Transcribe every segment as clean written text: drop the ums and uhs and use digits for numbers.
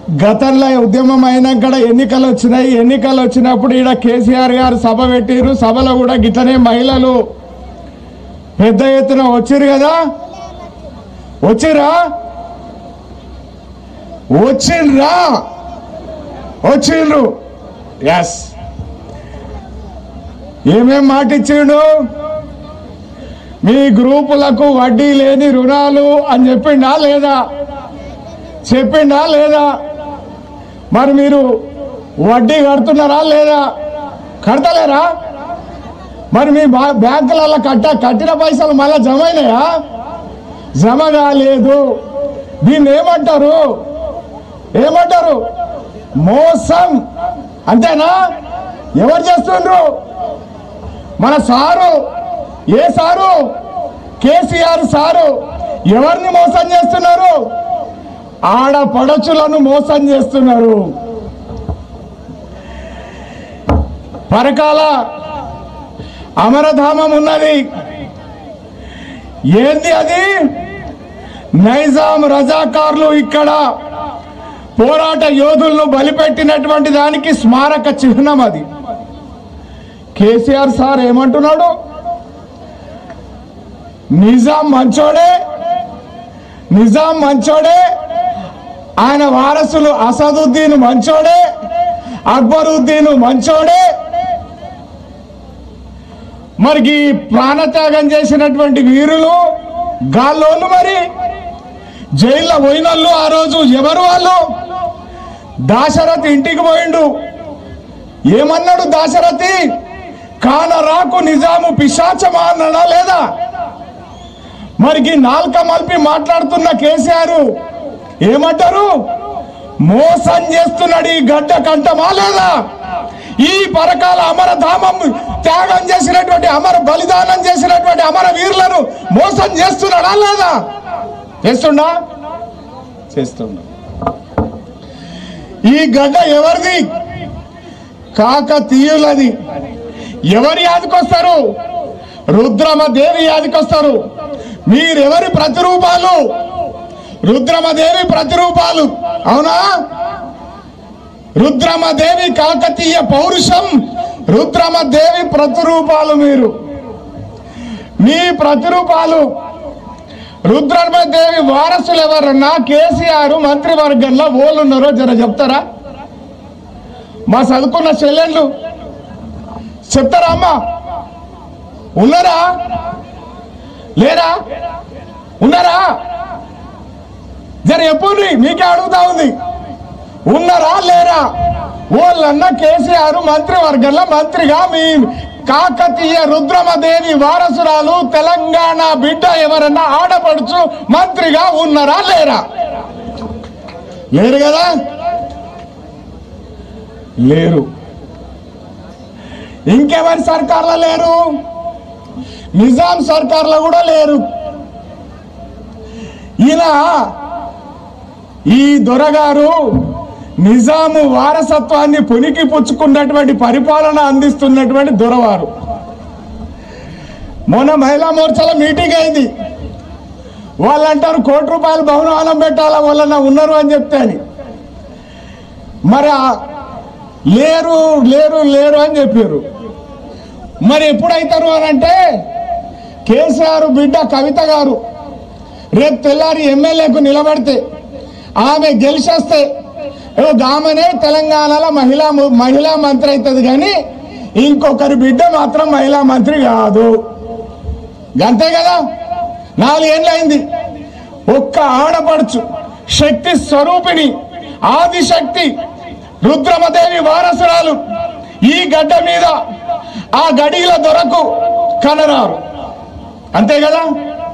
గతంలో ఉద్యమం అయినాక ఎన్నికలు వచ్చినాయి. ఎన్నికలు వచ్చినప్పుడు ఈడ కేసీఆర్ గారు సభ పెట్టిరు. సభలో కూడా గిట్లనే మహిళలు పెద్ద ఎత్తున వచ్చిరు కదా. వచ్చిండ్రు. ఎస్, ఏమేం మాట ఇచ్చిండు? మీ గ్రూపులకు వడ్డీ లేని రుణాలు అని చెప్పిండా లేదా? మరి మీరు వడ్డీ కడుతున్నారా లేదా? కడతలేరా? మరి మీ బ్యాంకులలో కట్టిన పైసలు మళ్ళా జమ అయినాయా? జమ కాలేదు. దీన్ని ఏమంటారు? మోసం. అంతేనా? ఎవరు చేస్తుండ్రు? మన సారు. ఏ సారు? KCR sir. ఎవరిని మోసం చేస్తున్నారు? ఆడపడచులను మోసం చేస్తున్నారు. పరకాల అమరధామం ఉన్నది. ఏంది అది? నైజాం రజాకార్లు ఇక్కడ పోరాట యోధులను బలిపెట్టినటువంటి దానికి స్మారక చిహ్నం అది. కేసీఆర్ సార్ ఏమంటున్నాడు? నిజాం మంచోడే, ఆయన వారసులు అసదుద్దీన్ మంచోడే, అక్బరుద్దీన్ మంచోడే. మరి ప్రాణత్యాగం చేసినటువంటి వీరులు గాల్లోళ్ళు మరి జైల్లో పోయినోళ్ళు ఆ రోజు ఎవరు వాళ్ళు? దాశరథి ఇంటికి పోయిండు. ఏమన్నాడు దాశరథి? కానరాకు నిజాము పిశాచమా అన్నాడా లేదా? మరి నాల్క మల్పి మాట్లాడుతున్న కేసీఆర్ ఏమంటారు? మోసం చేస్తున్నాడు ఈ గడ్డ కంటమా లేదా? ఈ పరకాల అమరధామం త్యాగం చేసినటువంటి బలిదానం చేసినటువంటి అమర వీరులను మోసం చేస్తున్నాడా లేదా? చేస్తున్నా. ఈ గడ్డ ఎవరిది? కాకతీయులది. ఎవరి యాదికొస్తారు? రుద్రమదేవి యాదికొస్తారు. మీరెవరి ప్రతిరూపాలు? రుద్రమదేవి ప్రతిరూపాలు. అవునా? రుద్రమదేవి కాకతీయ పౌరుషం, రుద్రమదేవి ప్రతిరూపాలు. మీ ప్రతిరూపాలు. రుద్రమదేవి వారసులు ఎవరన్నా కేసీఆర్ మంత్రివర్గంలో ఓళ్ళున్నారో జర చెప్తారా? మా చదువుకున్న చెల్లెళ్ళు చెప్తారా? అమ్మా ఉన్నారా లేరా? ఉన్నారా? జర ఎప్పుడు మీకే అడుగుతా ఉంది. ఉన్నారా లేరా? వాళ్ళన్న కేసీఆర్ మంత్రివర్గంలో మంత్రిగా మీ కాకతీయ రుద్రమదేవి వారసురాలు తెలంగాణ బిడ్డ ఎవరన్నా ఆడపడుచు మంత్రిగా ఉన్నారా లేరా? లేరు కదా. లేరు. ఇంకెవరి సర్కార్లో లేరు? నిజాం సర్కార్లో కూడా లేరు. ఈ దొరగారు నిజాము వారసత్వాన్ని పునికి పుచ్చుకున్నటువంటి పరిపాలన అందిస్తున్నటువంటి దొరవారు. మొన్న మహిళా మోర్చాల మీటింగ్ అయింది. వాళ్ళు అంటారు ₹1 భవనం పెట్టాలా వాళ్ళన్నా ఉన్నారు అని చెప్తే అని. మరి లేరు లేరు లేరు అని చెప్పారు. మరి ఎప్పుడైతారు అని అంటే కేసీఆర్ బిడ్డ కవిత గారు రేపు తెల్లారి ఎమ్మెల్యేకు నిలబడితే ఆమె గెలిచేస్తే ఆమెనే తెలంగాణలో మహిళా మంత్రి అవుతుంది. కానీ ఇంకొకరి బిడ్డ మాత్రం మహిళా మంత్రి కాదు. అంతే కదా. 4 ఏళ్ళు అయింది. ఒక్క ఆడపడుచు శక్తి స్వరూపిణి ఆదిశక్తి రుద్రమదేవి వారసురాలు ఈ గడ్డ మీద ఆ గడిల దొరకు కనరారు. అంతే కదా.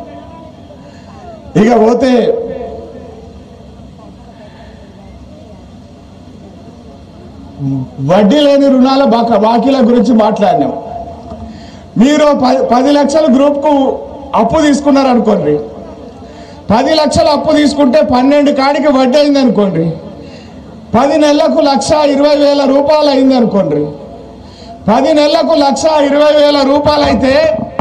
ఇక పోతే వడ్డీ లేని రుణాల బాకీల గురించి మాట్లాడినాం. మీరు 10 లక్షల గ్రూప్కు అప్పు తీసుకున్నారు అనుకోండి. 10 లక్షలు అప్పు తీసుకుంటే 12 కాడికి వడ్డీ అయింది అనుకోండి. 10 నెలలకు ₹1,20,000 అయింది అనుకోండి. 10 నెలలకు ₹1,20,000 అయితే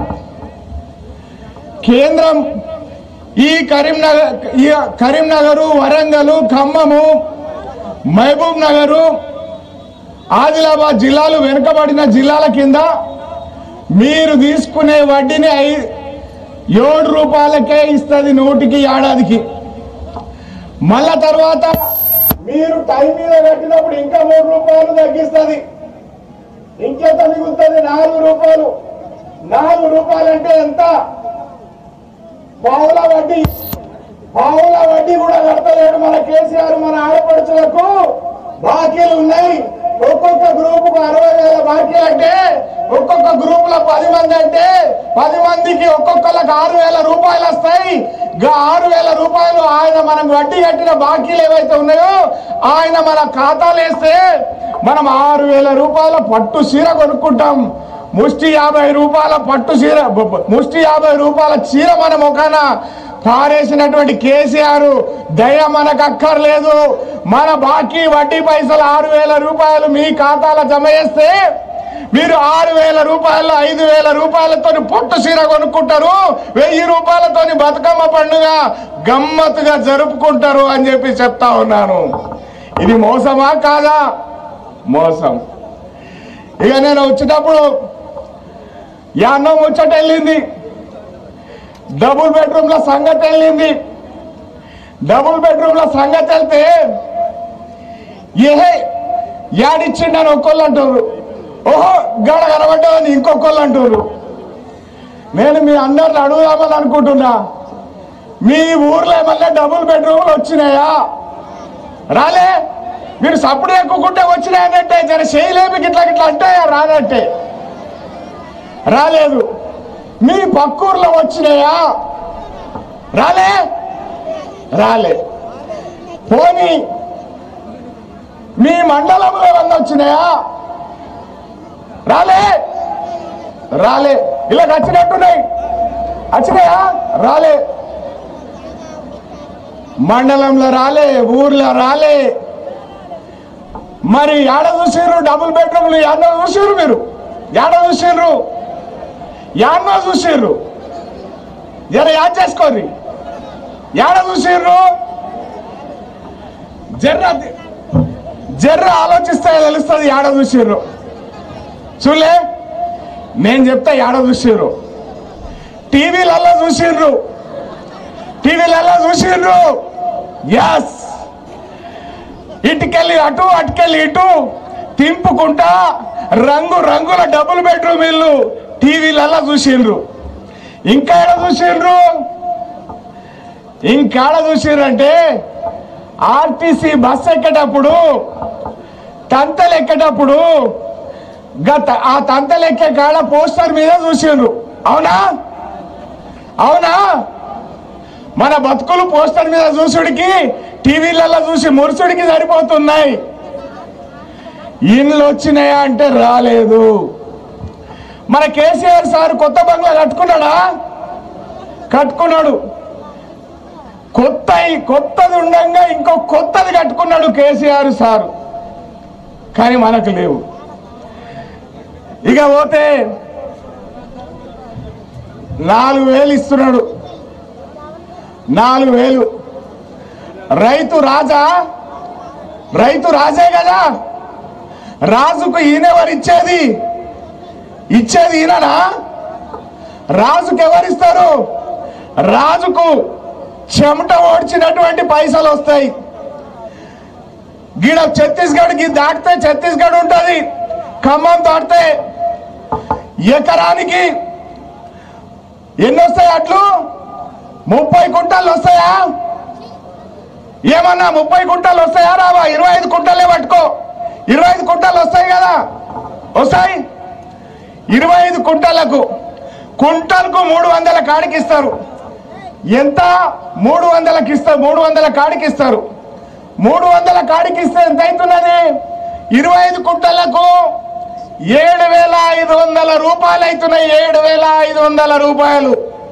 కేంద్రం ఈ కరీంనగర్ వరంగల్ ఖమ్మము మహబూబ్ నగరు ఆదిలాబాద్ జిల్లాలు వెనుకబడిన జిల్లాల కింద మీరు తీసుకునే వడ్డీని 7 రూపాయలకే ఇస్తుంది నోటికి ఏడాదికి. మళ్ళా తర్వాత మీరు టైం మీద కట్టినప్పుడు ఇంకా 3 రూపాయలు తగ్గిస్తుంది. ఇంకెంత మిగులుతుంది? 4 రూపాయలు. 4 రూపాయలు అంటే ఎంత? పావుల వడ్డీ. పావుల వడ్డీ కూడా కడతలేడు మన కేసీఆర్. మన ఆడపడుచులకు బాకీలు ఉన్నాయి. ఒక్కొక్క గ్రూపుకు 60,000 బాకీలు అంటే ఒక్కొక్క గ్రూప్ లో 10 మంది అంటే 10 మందికి ఒక్కొక్కరికి 6,000 రూపాయలు వస్తాయి. 6,000 రూపాయలు ఆయన మనం వడ్డీ కట్టిన బాకీలు ఏవైతే ఉన్నాయో ఆయన మన ఖాతాలు వేస్తే మనం 6,000 రూపాయల పట్టు చీర కొనుక్కుంటాం. ముష్టి 50 రూపాయల పట్టు చీర, ముష్టి 50 రూపాయల చీర మన ముఖాన పారేసినటువంటి కేసీఆర్ దయ మనకు అక్కర్లేదు. మన బాకీ వడ్డీ పైసలు 6,000 రూపాయలు మీ ఖాతాలో జమ చేస్తే మీరు 6,000 రూపాయలు 5,000 రూపాయలతో పట్టు చీర కొనుక్కుంటారు. 1,000 రూపాయలతో బతుకమ్మ పండుగ గమ్మత్తుగా జరుపుకుంటారు అని చెప్పి చెప్తా ఉన్నాను. ఇది మోసమా కాదా? మోసం. ఇక నేను వచ్చేటప్పుడు యాన్నో ముచ్చట వెళ్ళింది. డబుల్ బెడ్రూమ్ల సంగతి వెళ్ళింది. డబుల్ బెడ్రూమ్ల సంగతి వెళ్తే యాడిచ్చిండని ఒక్కొళ్ళు అంటారు. ఓహో గడ కనబడ్డాని ఇంకొకళ్ళు అంటారు. నేను మీ అందరిని అడుగుదామని అనుకుంటున్నా, మీ ఊర్లో ఏమన్నా డబుల్ బెడ్రూమ్లు వచ్చినాయా? రాలే. మీరు సప్పుడు ఎక్కుకుంటే వచ్చినాయనంటే జర చేయలేమి గిట్లా గిట్లా అంటే రానంటే రాలేదు. మీ పక్కూర్లో వచ్చినాయా? రాలే. రాలే. పోనీ మీ మండలంలో ఏమన్నా వచ్చినాయా? రాలే. రాలే. ఇలా వచ్చినట్టున్నాయి. వచ్చినాయా? రాలే. మండలంలో రాలే, ఊర్లో రాలే. మరి ఏడ చూసిర్రు డబుల్ బెడ్రూమ్లు? యాడో చూసిర్రు మీరు? ఏడ చూసిర్రు? యాడో చూసిర్రు? జర యాడ్ చేసుకోర్రి. ఏడ చూసిర్రు? జర్ర ఆలోచిస్తే తెలుస్తుంది ఏడ చూసిర్రు. చూలే నేను చెప్తా ఏడ చూసిర్రు. టీవీలలో చూసిర్రు. టీవీలలో చూసిర్రు. ఎస్. ఇటుకెళ్ళి అటు అటుకెళ్ళి ఇటు తింపుకుంటా రంగు రంగుల డబుల్ బెడ్రూమ్ ఇల్లు టీవీలలో చూసిండ్రు. ఇంకా ఎక్కడ చూసిండ్రు? ఇంకాడ చూసిండ్రంటే ఆర్టీసీ బస్ ఎక్కేటప్పుడు తంతలు ఎక్కేటప్పుడు ఆ తంతలు ఎక్కే కాడ పోస్టర్ మీద చూసిండ్రు. అవునా? అవునా? మన బతుకులు పోస్టర్ మీద చూసుడికి టీవీలలో చూసి మురుసుడికి సరిపోతున్నాయి. ఇండ్లు వచ్చినాయా అంటే రాలేదు. మన కేసీఆర్ సార్ కొత్త బంగ్లా కట్టుకున్నాడా? కట్టుకున్నాడు. కొత్తది ఉండగా ఇంకో కొత్తది కట్టుకున్నాడు కేసీఆర్ సార్. కానీ మనకు లేవు. ఇక పోతే 4,000 ఇస్తున్నాడు. 4,000. రైతు రాజే కదా. రాజుకు ఈయనెవరు ఇచ్చేది? ఈయననా? రాజుకు ఎవరిస్తారు? రాజుకు చెమట ఓడ్చినటువంటి పైసలు వస్తాయి. గీడ ఛత్తీస్గఢ్కి దాటితే ఛత్తీస్గఢ్ ఉంటుంది. ఖమ్మం దాటితే ఎకరానికి ఎన్ని వస్తాయి? అట్లు 30 కుంటాలు వస్తాయా? ఏమన్నా 30 కుంటాలు వస్తాయా? రావా? 25 కుంటాలే పట్టుకో. 25 కుంటాలు వస్తాయి కదా. వస్తాయి. 25 కుంటాలకు 300 కాడికి ఇస్తారు. ఎంత? 300కి ఇస్తారు. 300 కాడికి ఇస్తారు. 300 కాడికి ఇస్తే ఎంత అవుతున్నది? 25 కుంటలకు 7,500 రూపాయలు అవుతున్నాయి. 7,500 రూపాయలు.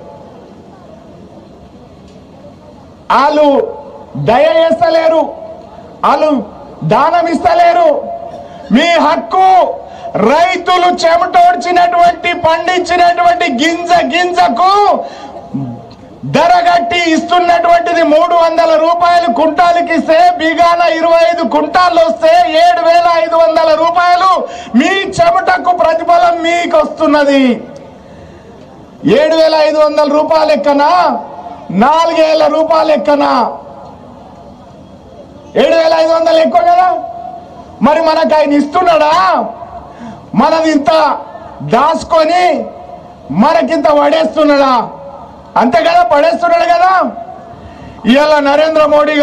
వాళ్ళు దయ చేస్తలేరు, వాళ్ళు దానం ఇస్తలేరు. మీ హక్కు. రైతులు చెమటోడ్చినటువంటి పండించినటువంటి గింజకు ధరగట్టి ఇస్తున్నటువంటిది 300 రూపాయలు కుంటాలకి ఇస్తే బిగాన 25 కుంటాలు వస్తే 7,500 రూపాయలు మీ చెమటకు ప్రతిఫలం మీకు వస్తున్నది. 7,500 రూపాయలు ఎక్కనా 4,000 రూపాయలు ఎక్కనా? 7,500 ఎక్కువ కదా. మరి మనకు ఆయన ఇస్తున్నాడా? మనది ఇంత దాచుకొని మనకింత పడేస్తున్నాడా? అంతే కదా, పడేస్తున్నాడు కదా. ఇవాళ నరేంద్ర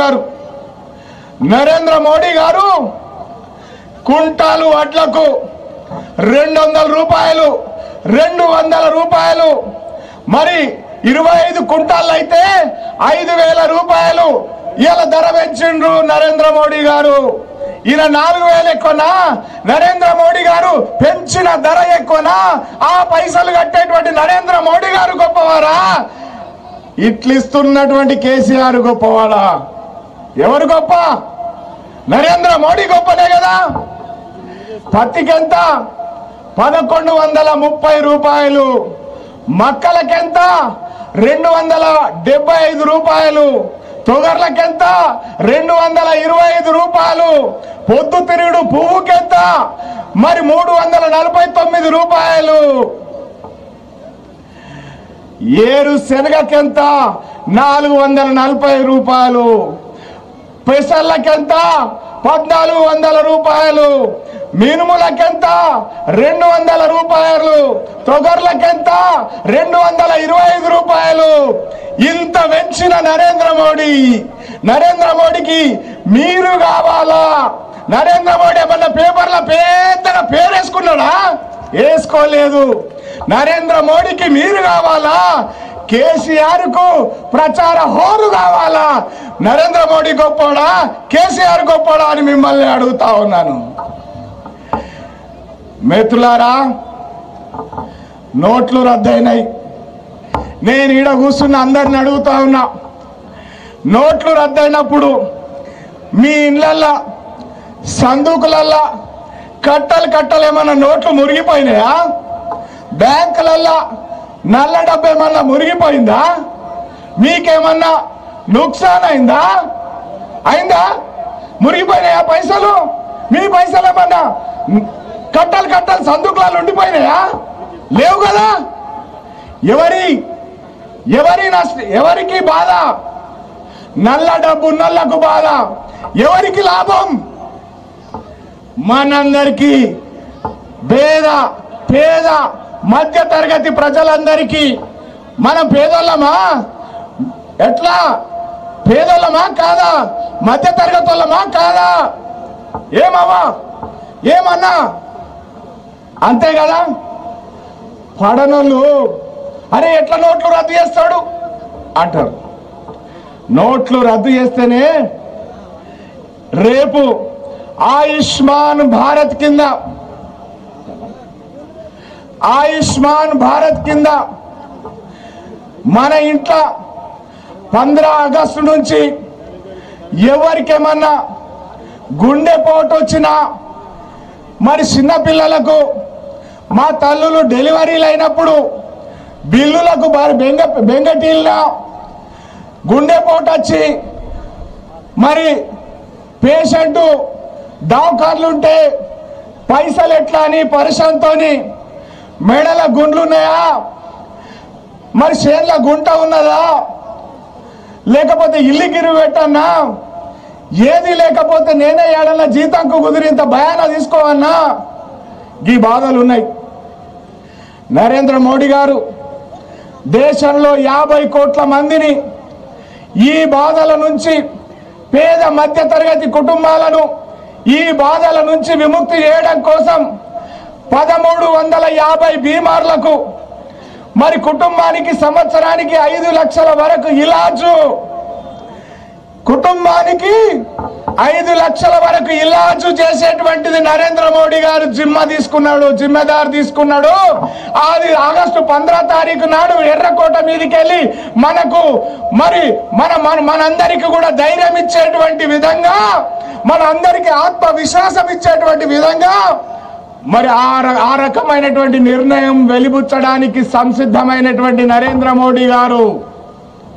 మోడీ గారు కుంటాలు వడ్లకు 200 రూపాయలు 200 రూపాయలు, మరి 25 కుంటాలు అయితే 5,000 రూపాయలు ఇవాళ ధర పెంచిండ్రు నరేంద్ర మోడీ గారు. ఈయన 4,000 ఎక్కువనా? నరేంద్ర మోడీ గారు పెంచిన ధర ఎక్కువనా? ఆ పైసలు కట్టేటువంటి నరేంద్ర మోడీ గారు గొప్పవారా? ఇట్లిస్తున్నటువంటి కేసీఆర్ గొప్పవాడా? ఎవరు గొప్ప? నరేంద్ర మోడీ గొప్పనే కదా. పత్తికెంత? 1,130 రూపాయలు. మక్కలకెంత? 275 రూపాయలు. తొగర్లకెంత? 225 రూపాయలు. పొద్దు తిరుగుడు పువ్వుకెంత? మరి 349 రూపాయలు. ఏరు శనగకెంత? 440 రూపాయలు. పెసర్లకెంత? 1,400 రూపాయలు. మినుములకెంత? 200 రూపాయలు. తొగర్లకెంత? 225 రూపాయలు. ఇంత పెంచిన నరేంద్ర మోడీకి మీరు కావాలా? నరేంద్ర మోడీ ఏమన్నా పేపర్ల పెద్దగా పేరేసుకున్నాడా? వేసుకోలేదు. నరేంద్ర మోడీకి మీరు కావాలా? కేసీఆర్ కు ప్రచార హోరు కావాలా? నరేంద్ర మోడీ గొప్పడా కేసీఆర్ గొప్పడా అని మిమ్మల్ని అడుగుతా ఉన్నాను. మిత్రులారా, నోట్లు రద్దయినాయి. నేను ఈడ కూర్చున్న అందరిని అడుగుతా ఉన్నా, నోట్లు రద్దయినప్పుడు మీ ఇళ్ళల్లో సందుకులల్లో కట్టలు ఏమన్నా నోట్లు మురిగిపోయినాయా? బ్యాంకులల్లో నల్ల డబ్బు ఏమన్నా మురిగిపోయిందా? మీకేమన్నా నుక్సాన్ అయిందా? మురిగిపోయినాయా పైసలు? మీ పైసలు ఏమన్నా కట్టలు సందుకులలో ఉండిపోయినాయా? లేవు కదా. ఎవరికి బాధ? నల్ల డబ్బు నల్లకు బాధ. ఎవరికి లాభం? మనందరికీ, పేద మధ్య తరగతి ప్రజలందరికీ. మనం పేదోళ్ళమా? ఎట్లా? పేదోళ్ళమా కాదా? మధ్య తరగతి వాళ్ళమా కాదా? ఏమన్నా అంతే కదా. పడనోళ్ళు అరే ఎట్లా నోట్లు రద్దు చేస్తాడు అంటారు. నోట్లు రద్దు చేస్తేనే రేపు ఆయుష్మాన్ భారత్ కింద మన ఇంట్లో 15 ఆగస్టు నుంచి ఎవరికేమన్నా గుండెపోటు వచ్చినా, మరి చిన్నపిల్లలకు, మా తల్లులు డెలివరీలు అయినప్పుడు బిల్లులకు బెంగటీల్లో గుండెపోటు వచ్చి మరి పేషెంటు దవాఖాన్లుంటే పైసలు ఎట్లా అని పరిశాంతోని మెడల గుండ్లున్నాయా, మరి చేన్ల గుంట ఉన్నదా, లేకపోతే ఇల్లు గిరి పెట్టన్నా, ఏది లేకపోతే నేనే ఏడన్నా జీతంకు కుదిరింత భయాన తీసుకోవన్నా, ఈ బాధలు ఉన్నాయి. నరేంద్ర మోడీ గారు దేశంలో 50 కోట్ల మందిని ఈ బాధల నుంచి, పేద మధ్య తరగతి కుటుంబాలను ఈ బాధల నుంచి విముక్తి చేయడం కోసం 1,350 బీమార్లకు, మరి కుటుంబానికి సంవత్సరానికి 5 లక్షల వరకు ఇలాజు, కుటుంబానికి 5 లక్షల వరకు ఇలాజు చేసేటువంటిది నరేంద్ర మోడీ గారు జిమ్మెదారు తీసుకున్నాడు. అది ఆగస్టు 15వ తారీఖు నాడు ఎర్రకోట మీదకి వెళ్ళి మనకు మరి మనందరికీ కూడా ధైర్యం ఇచ్చేటువంటి విధంగా, మన అందరికీ ఆత్మవిశ్వాసం ఇచ్చేటువంటి విధంగా మరి ఆ రకమైనటువంటి నిర్ణయం వెలిబుచ్చడానికి సంసిద్ధమైనటువంటి నరేంద్ర మోడీ గారు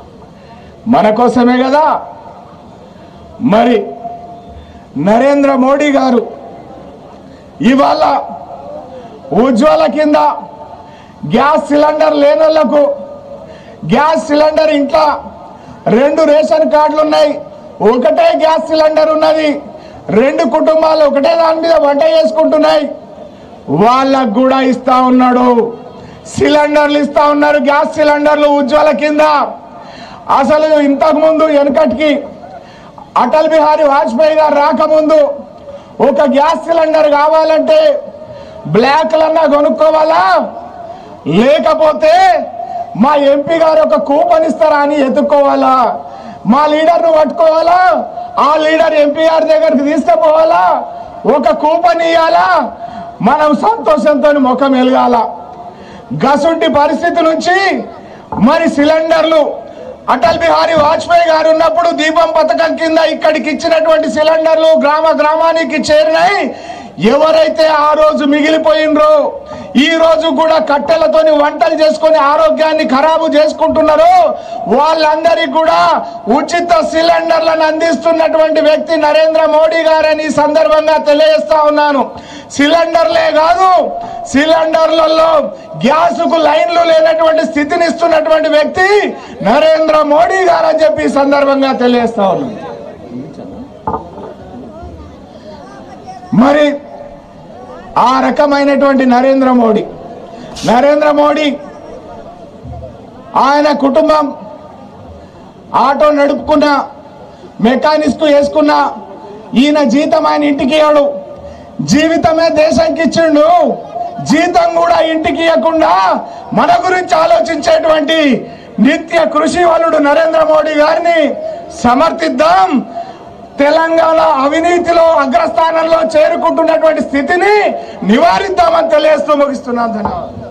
మన కోసమే కదా. మరి నరేంద్ర మోడీ గారు ఇవాళ ఉజ్వల కింద గ్యాస్ సిలిండర్ లేనోళ్లకు గ్యాస్ సిలిండర్ ఇంట్లో 2 రేషన్ కార్డులు ఉన్నాయి, ఒకటే గ్యాస్ సిలిండర్ ఉన్నది, 2 కుటుంబాలు ఒకటే దాని మీద వంట చేసుకుంటున్నాయి. వాళ్ళకు కూడా ఇస్తా ఉన్నాడు, సిలిండర్లు ఇస్తా ఉన్నారు, గ్యాస్ సిలిండర్లు ఉజ్వల కింద. అసలు ఇంతకు ముందు వెనకటికి అటల్ బిహారీ వాజ్పేయి గారు రాకముందు ఒక గ్యాస్ సిలిండర్ కావాలంటే బ్లాక్లన్నా కొనుక్కోవాలా, లేకపోతే మా ఎంపీ గారు ఒక కూపన్ ఇస్తారా అని ఎత్తుక్కోవాలా, మా లీడర్ను పట్టుకోవాలా, ఆ లీడర్ ఎంపీ గారి దగ్గరికి తీసుకుపోవాలా, ఒక కూపన్ ఇవ్వాలా, మనం సంతోషంతో ముఖం వెలగాల. గసుంటి పరిస్థితి నుంచి మరి సిలిండర్లు అటల్ బిహారీ వాజ్పేయి గారు ఉన్నప్పుడు దీపం పథకం కింద ఇక్కడికి ఇచ్చినటువంటి సిలిండర్లు గ్రామానికి చేరినాయి. ఎవరైతే ఆ రోజు మిగిలిపోయినరో ఈ రోజు కూడా కట్టెలతోని వంటలు చేసుకొని ఆరోగ్యాన్ని ఖరాబు చేసుకుంటున్నారో వాళ్ళందరికీ కూడా ఉచిత సిలిండర్లను అందిస్తున్నటువంటి వ్యక్తి నరేంద్ర మోడీ గారని సందర్భంగా తెలియజేస్తా ఉన్నాను. సిలిండర్లే కాదు, సిలిండర్లలో గ్యాసుకు లైన్లు లేనటువంటి స్థితిని ఇస్తున్నటువంటి వ్యక్తి నరేంద్ర మోడీ గారు అని చెప్పి సందర్భంగా తెలియజేస్తా ఉన్నాను. మరి ఆ రకమైనటువంటి నరేంద్ర మోడీ ఆయన కుటుంబం ఆటో నడుపుకున్న మెకానిక్స్ వేసుకున్న ఈయన జీతం ఆయన ఇంటికి ఇవ్వడు, జీవితమే దేశానికి ఇచ్చిండు, జీతం కూడా ఇంటికి ఇవ్వకుండా మన గురించి ఆలోచించేటువంటి నిత్య కృషి వలుడు నరేంద్ర మోడీ గారిని సమర్థిద్దాం. తెలంగాణ అవినీతిలో అగ్రస్థానంలో చేరుకుంటున్నటువంటి స్థితిని నివారిద్దామని తెలియజేస్తూ ముగిస్తున్నాను. ధన్యవాదాలు.